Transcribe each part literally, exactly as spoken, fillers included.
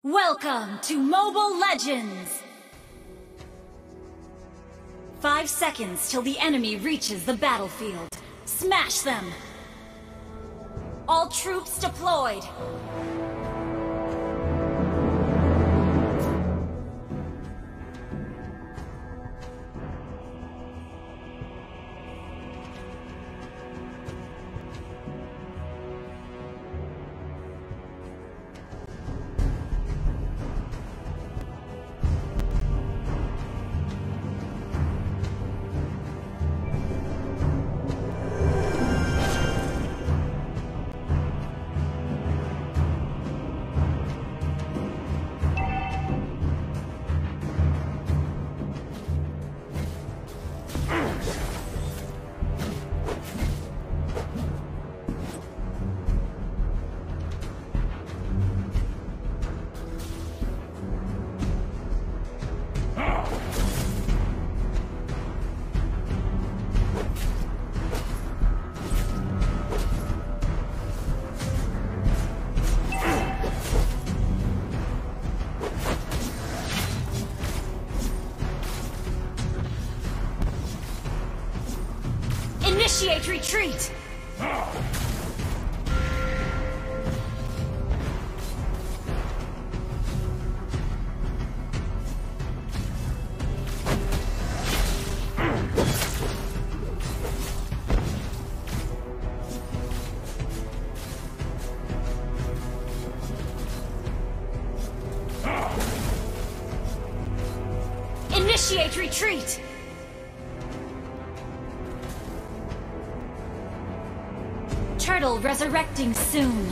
Welcome to Mobile Legends! Five seconds till the enemy reaches the battlefield. Smash them! All troops deployed! Initiate retreat! Initiate retreat! Turtle resurrecting soon.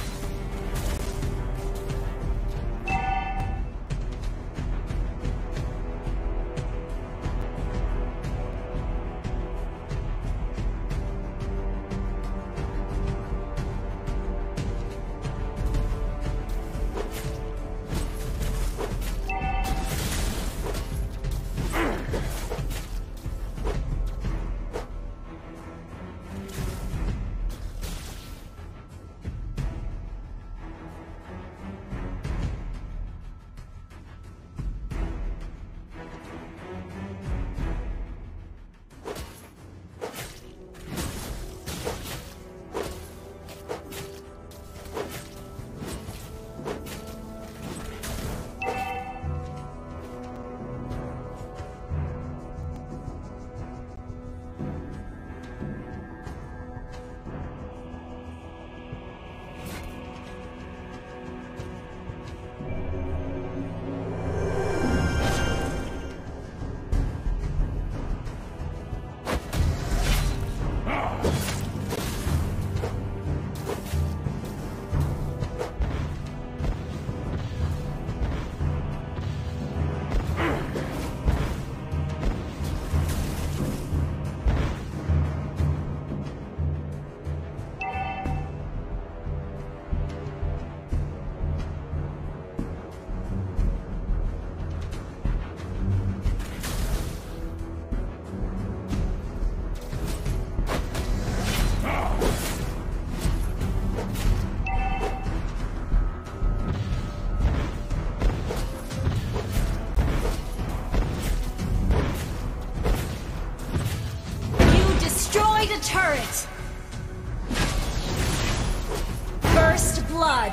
Turret! First blood!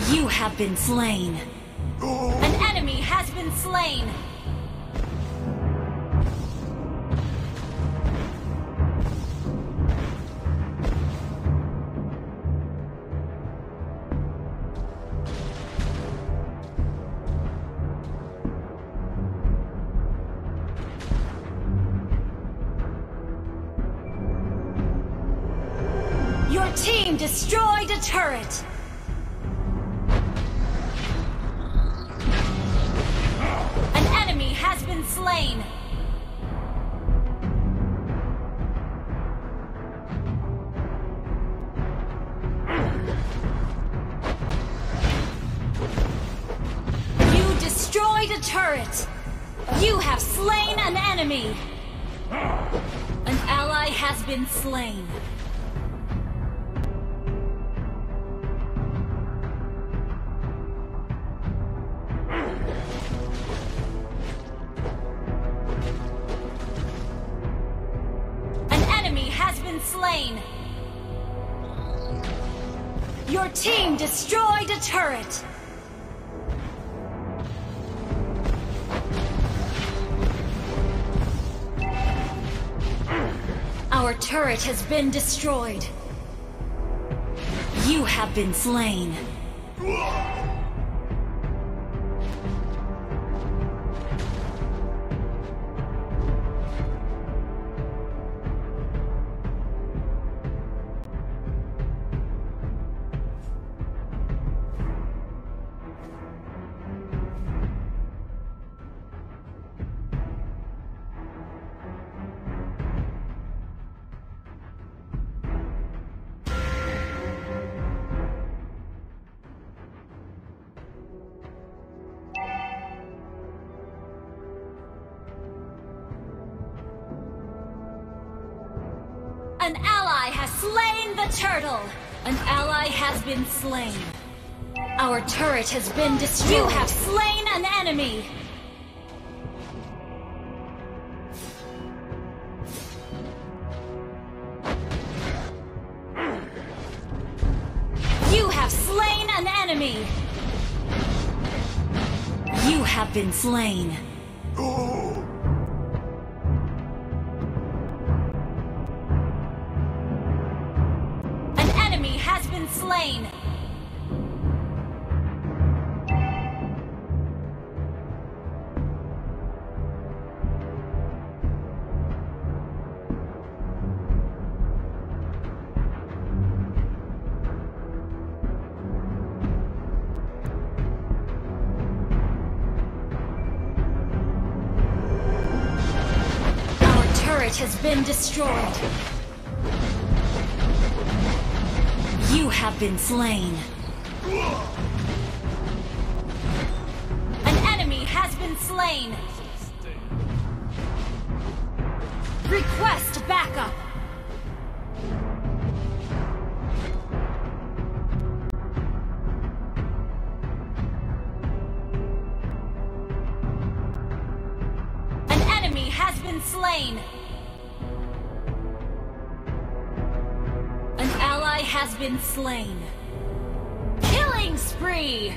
You have been slain. An enemy has been slain. Your team destroyed a turret. An enemy has been slain. You destroyed a turret. You have slain an enemy. An ally has been slain. Slain. Your team destroyed a turret. Our turret has been destroyed. You have been slain. An ally has slain the turtle! An ally has been slain. Our turret has been destroyed. You have slain an enemy! You have slain an enemy! You have been slain. Has been slain. Our turret has been destroyed. You have been slain. An enemy has been slain. Request backup. An enemy has been slain. Has been slain. Killing spree!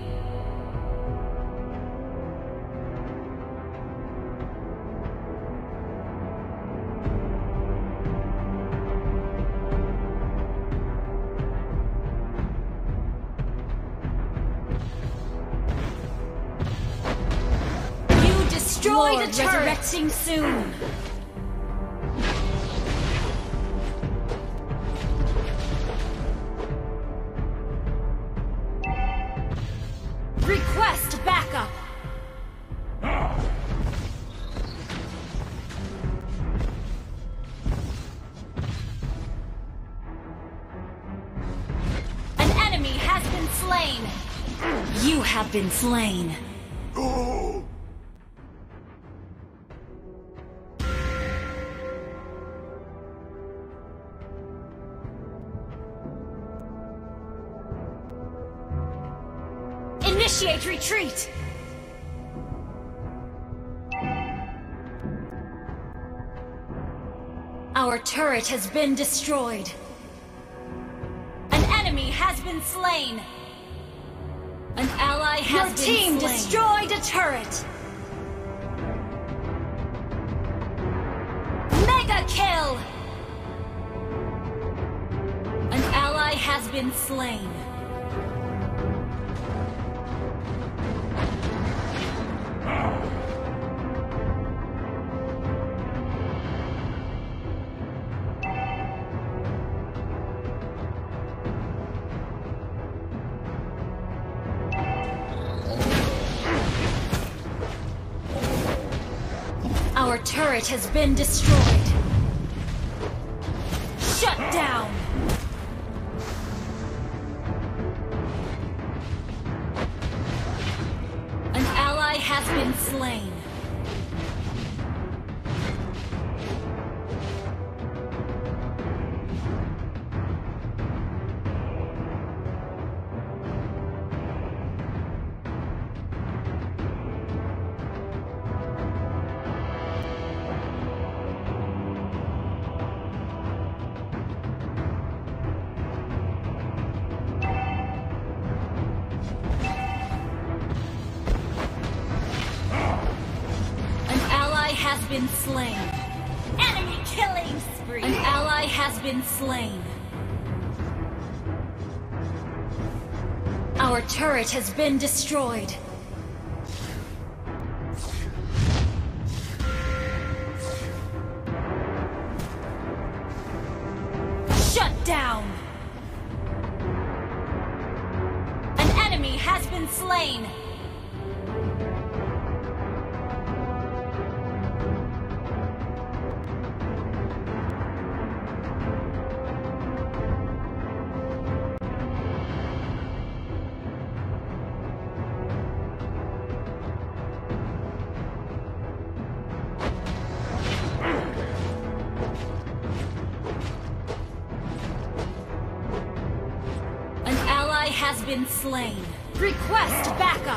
You destroyed a turret! Resurrecting soon! Request backup! An enemy has been slain! You have been slain. Initiate retreat! Our turret has been destroyed. An enemy has been slain. An ally has Your been team slain. destroyed a turret! Mega kill! An ally has been slain. Our turret has been destroyed. Shut down! An ally has been slain. Has been slain. Enemy killing spree! An ally has been slain. Our turret has been destroyed. Shut down! An enemy has been slain. Has been slain. Request backup.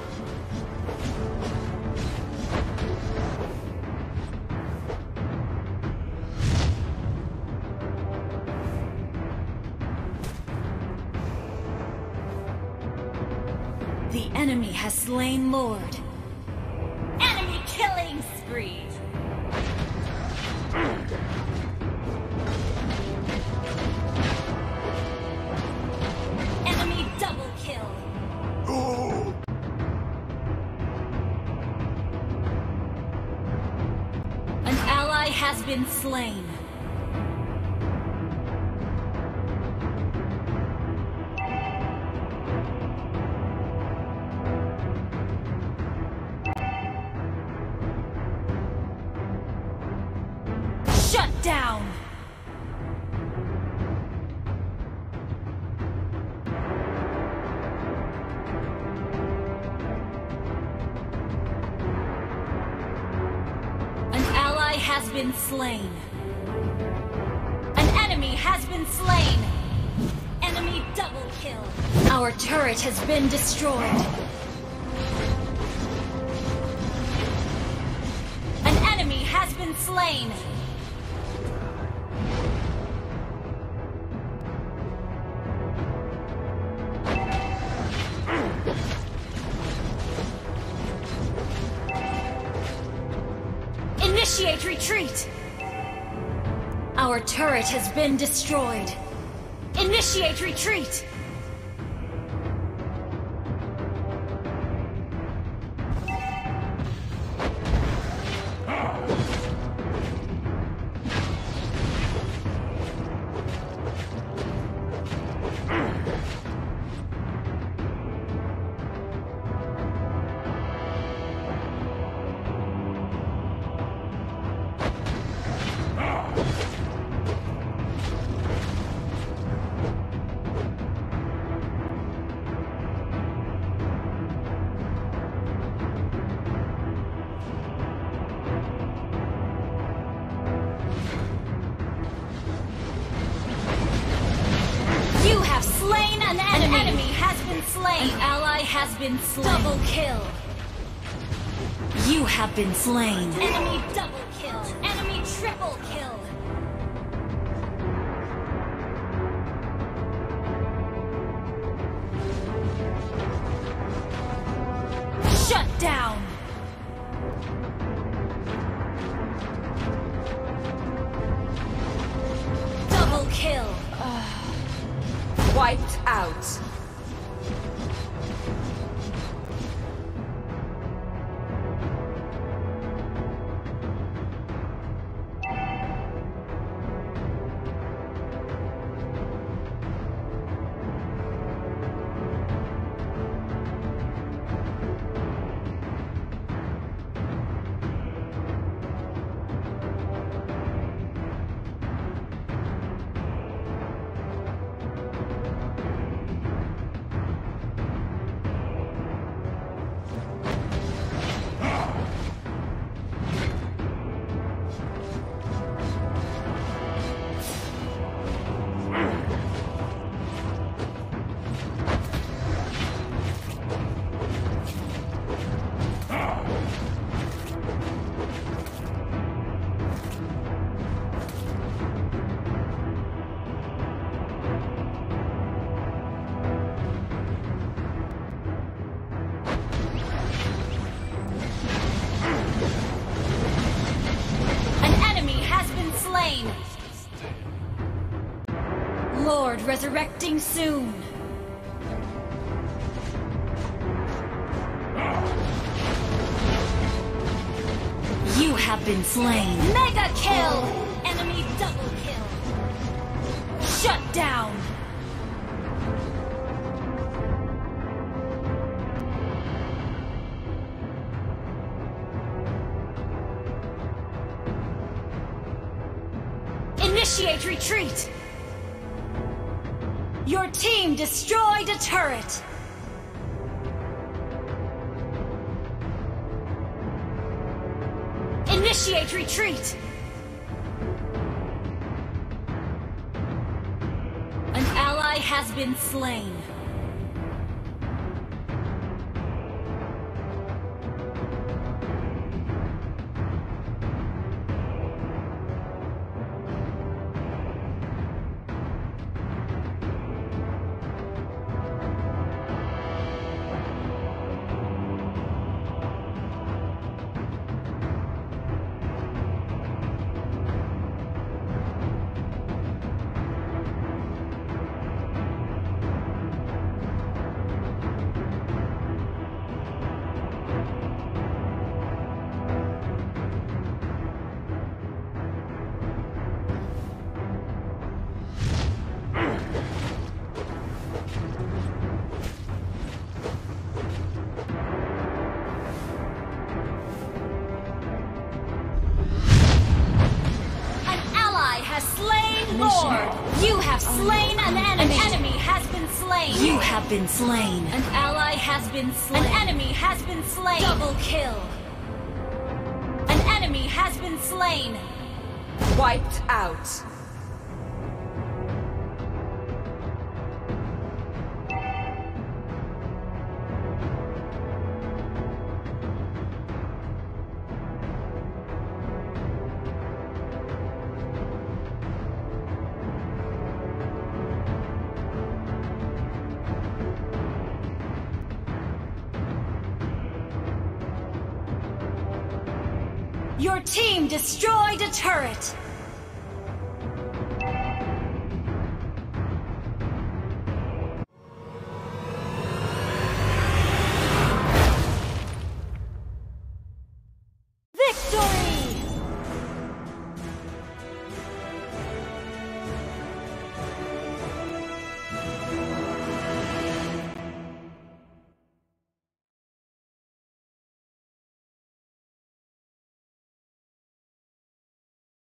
The enemy has slain Lord. Enemy killing spree! Has been slain. Shut down. Has been slain. An enemy has been slain. Enemy double kill. Our turret has been destroyed. An enemy has been slain. Initiate retreat! Our turret has been destroyed. Initiate retreat! An ally has been slain. Double kill. You have been slain. Enemy double kill. Enemy triple kill. Wiped out. Lord resurrecting soon. You have been slain. Mega kill! Enemy double kill. Shut down. Initiate retreat. Your team destroyed a turret! Initiate retreat! An ally has been slain. Lord, you have slain an enemy. An enemy has been slain. You have been slain. An ally has been slain. An enemy has been slain. Double kill. An enemy has been slain. Wiped out. Your team destroyed a turret!